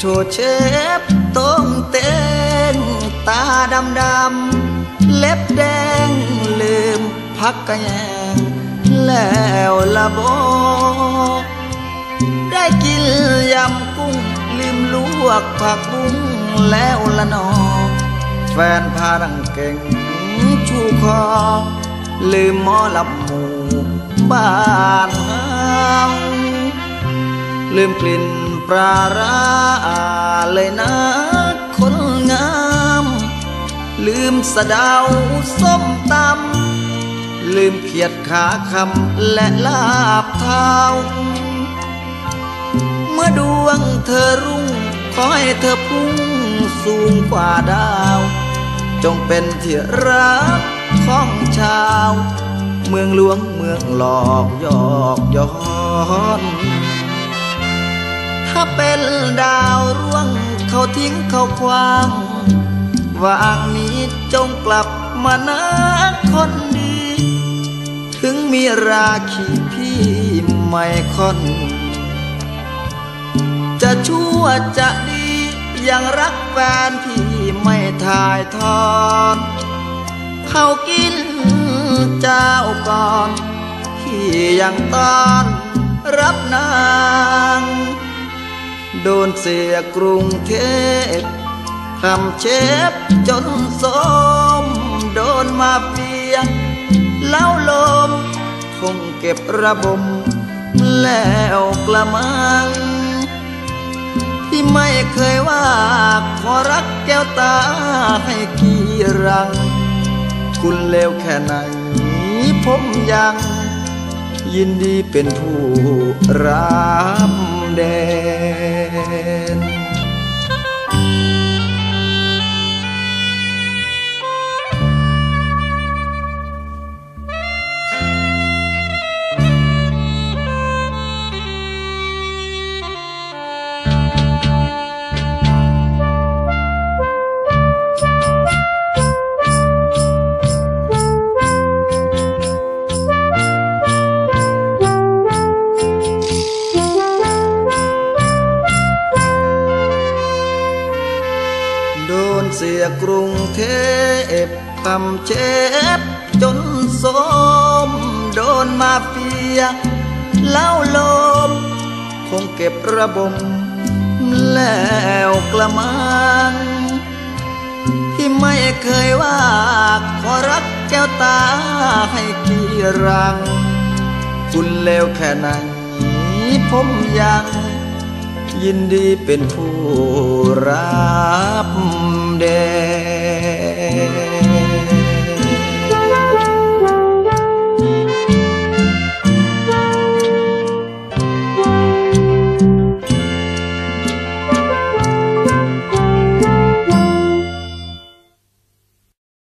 โชว์เชฟต้องเต้นตาดำเล็บแดงลืมพักกะแยงแล้วละโบได้กินยำกุ้งลืมลวกผักบุ้งแล้วละนอแฟนพาดังเก่งชูคอลืมหมอลำหมู่บ้านเฮาลืมกลิ่นปลาร้าเลยนะคนงามลืมสะเดาส้มตำลืมเขียดขาคำและลาบเท้าเมื่อดวงเธอรุ่งขอให้เธอพุ่งสูงกว่าดาวจงเป็นที่รักของชาวเมืองหลวงเมืองหลอกยอกย้อนถ้าเป็นดาวร่วงเขาทิ้งเขาควางวางนี้จงกลับมานะคนดีถึงมีราคีพี่ไม่ค่อนจะชั่วจะดียังรักแฟนพี่ไม่ถ่ายทอดเขากินเจ้าก่อนพี่ยังต้อนรับนางโดนเสียกรุงเทพทำเชฟจนสมโดนมาเฟียเล่าลมคงเก็บระบมแล้วกละมังที่ไม่เคยว่าขอรักแก้วตาให้กี่รังคุณเลวแค่ไหนผมยังยินดีเป็นผู้รับแดนเสียกรุงเทพทำเชฟจนสมโดนมาเฟียเล่าลมคงเก็บระบมแล้วกละมังที่ไม่เคยว่าขอรักแก้วตาให้กี่รังคุณเลวแค่ไหนผมยังยินดีเป็นผู้รับแดน